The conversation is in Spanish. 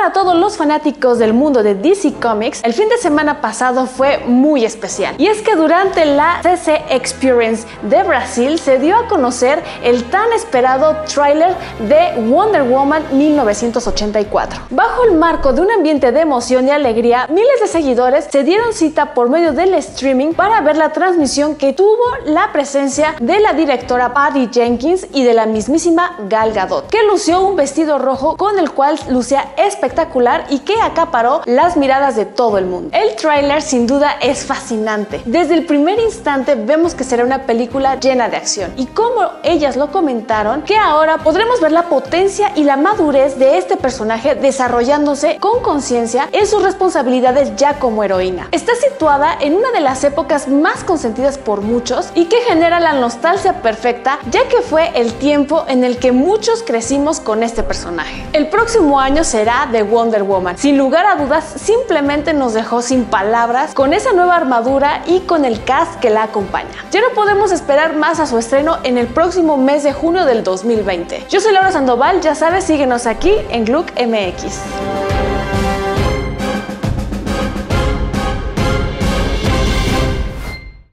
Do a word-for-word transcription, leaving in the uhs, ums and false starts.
para todos los fanáticos del mundo de D C Comics, el fin de semana pasado fue muy especial. Y es que durante la C C Experience de Brasil se dio a conocer el tan esperado tráiler de Wonder Woman mil novecientos ochenta y cuatro. Bajo el marco de un ambiente de emoción y alegría, miles de seguidores se dieron cita por medio del streaming para ver la transmisión que tuvo la presencia de la directora Patty Jenkins y de la mismísima Gal Gadot, que lució un vestido rojo con el cual lucía espectacular y que acaparó las miradas de todo el mundo. El tráiler sin duda es fascinante. Desde el primer instante vemos que será una película llena de acción y como ellas lo comentaron, que ahora podremos ver la potencia y la madurez de este personaje desarrollándose con conciencia en sus responsabilidades ya como heroína. Está situada en una de las épocas más consentidas por muchos y que genera la nostalgia perfecta, ya que fue el tiempo en el que muchos crecimos con este personaje. El próximo año será de Wonder Woman. Sin lugar a dudas, simplemente nos dejó sin palabras con esa nueva armadura y con el cast que la acompaña. Ya no podemos esperar más a su estreno en el próximo mes de junio del dos mil veinte. Yo soy Laura Sandoval, ya sabes, síguenos aquí en Gluck M X.